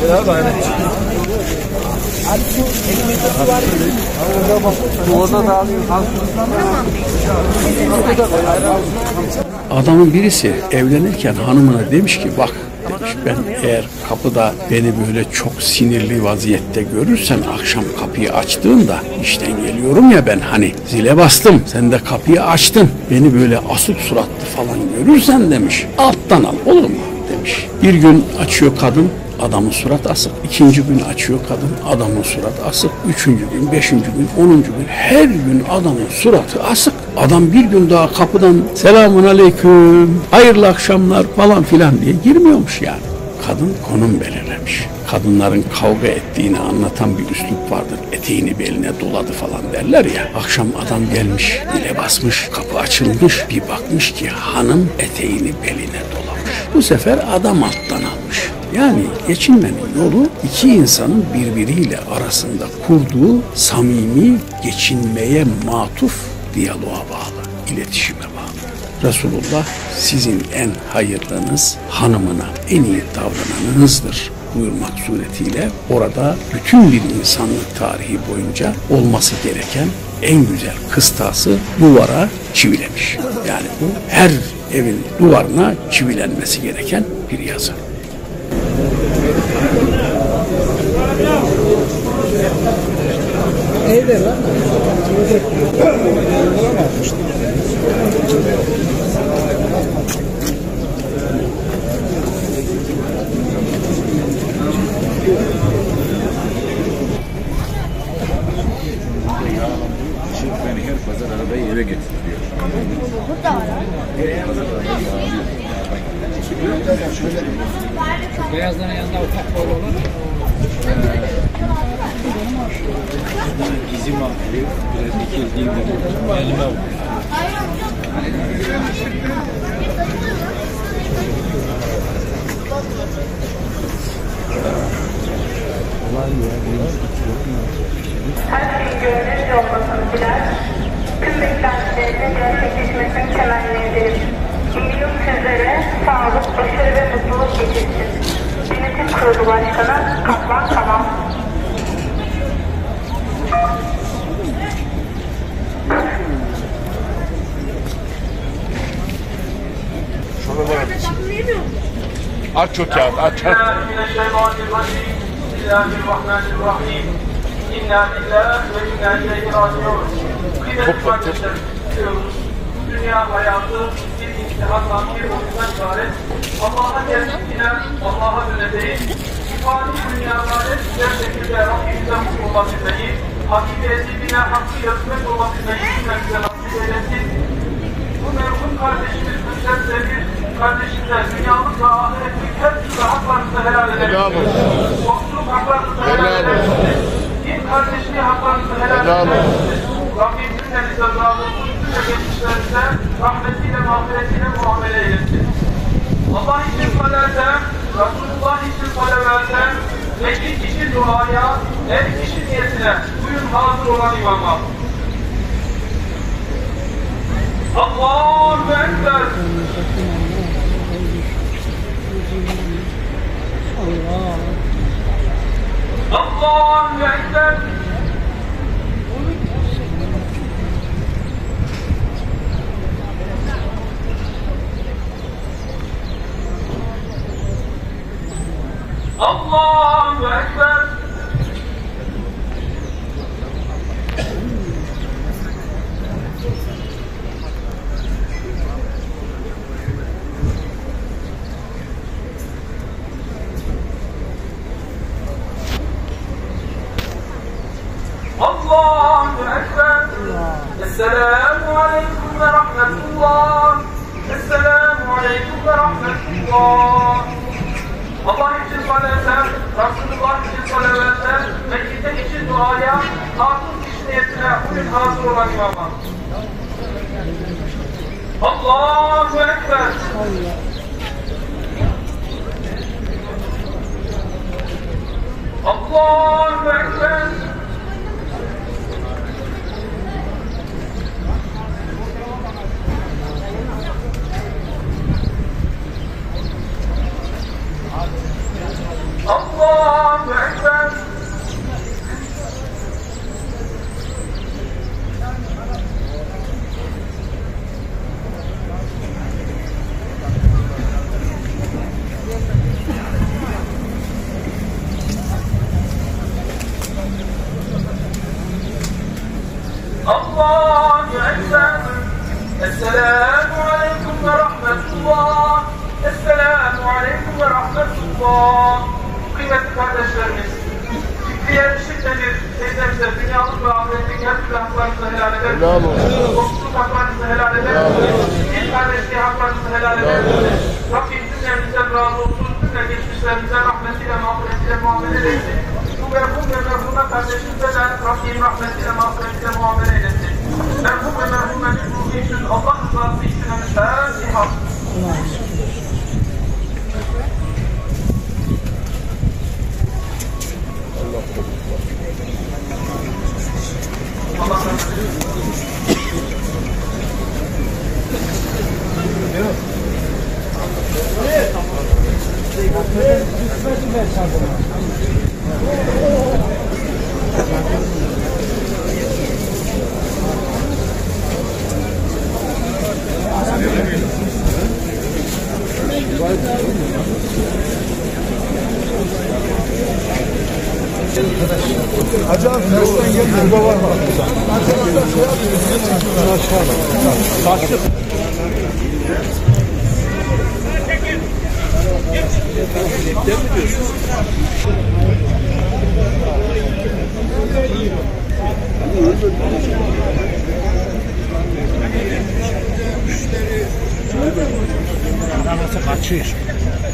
Adamın birisi evlenirken hanımına demiş ki bak demiş, ben eğer kapıda beni böyle çok sinirli vaziyette görürsen akşam kapıyı açtığında işten geliyorum ya ben hani zile bastım sen de kapıyı açtın beni böyle asık suratlı falan görürsen demiş alttan al olur mu demiş. Bir gün açıyor kadın adamın surat asık. İkinci gün açıyor kadın adamın suratı asık. Üçüncü gün, beşinci gün, 10. gün her gün adamın suratı asık. Adam bir gün daha kapıdan selamun aleyküm, hayırlı akşamlar falan filan diye girmiyormuş yani. Kadın konum belirlemiş. Kadınların kavga ettiğini anlatan bir üslup vardır. Eteğini beline doladı falan derler ya. Akşam adam gelmiş, dile basmış, kapı açılmış. Bir bakmış ki hanım eteğini beline dolamış. Bu sefer adam alttan almış. Yani geçinmenin yolu iki insanın birbiriyle arasında kurduğu samimi geçinmeye matuf diyaloğa bağlı, iletişime bağlı. Resulullah sizin en hayırlınız hanımına en iyi davrananınızdır buyurmak suretiyle orada bütün bir insanlık tarihi boyunca olması gereken en güzel kıstası duvara çivilemiş. Yani bu her evin duvarına çivilenmesi gereken bir yazı. Beni her pazar arabayı eve getiriyor. Beyazların yanında ufak boylu olur. Gizim abi, biraz dikildiğimde elime vurdu. Her şeyin gönüllü olmasını diler, tüm beklentilerinin gerçekleşmesini temenni ederim. Yeni yıl sizlere sağlık, başarı ve mutluluk getirsin. Yönetim Kurulu Başkanı Kaplan Tamam. Aç şu kağıt, aç. Bismillahirrahmanirrahim. İnna lillahi ve inna ileyhi raciun. Kıymetli kardeşlerim, dünya hayatı bir imtihandan, bir oyundan ibaret. Allah'a gerçekliğine, Allah'a döneceğiz. İfade dünyada güzel şekilde Rabbimize mutlu olabilmeyi, hakiki ezibine hakkı yazmak olabilmeyi bize nasip eylesin. Bu merhum kardeşimiz güzel sevgili kardeşimler, dünyalık ve ahiretlik her türlü haklarınızı helal edebilirsiniz. Komşuluk haklarınızı helal edebilirsiniz. Din kardeşliği haklarınızı helal edebilirsiniz. Rabbim cümlenize razı olsun, cümle geçmişlerinize rahmetiyle, mağfiretiyle muamele eylesin. Allah için salatı, Resulullah için salavete, iki kişi duaya, her kişi niyetine buyurun hazır olan imama. Allahu Ekber. Allahu Ekber. Allahu Ekber. Allahu Ekber. Esselamu Aleyküm ve Rahmetullah. Esselamu Aleyküm ve Rahmetullah. Allah için salatı, Resulullah için salavete, Mekkite için duaya, hatun kişi niyetine bugün hazır olan imama. Allahu Ekber. Allahu Ekber. Allahu Ekber. Allahu Ekber. Esselamu Aleyküm ve Rahmetullah. Esselamu Aleyküm ve Rahmetullah. Kıymetli kardeşlerimiz, fikriye şiddetir, teyzemize dünyalık ve ahiretlik her türlü haklarınızı helal eder. Komşuluk haklarınızı helal eder. İlk kardeşliği haklarınızı helal eder. Rabbim cümlemizden razı olsun, cümle geçmişlerimize rahmetiyle, mağfiretiyle muamele eylesin. Bu merhum ve merhuma kardeşimize de Rabbim rahmetiyle, mağfiretiyle muamele eylesin. Merhum ve merhumenin ruhu için, Allah rızası için Fatiha. Allah Hacı abi nereden geldi? Baba var mı? Saçlı. Arabası kaçıyor.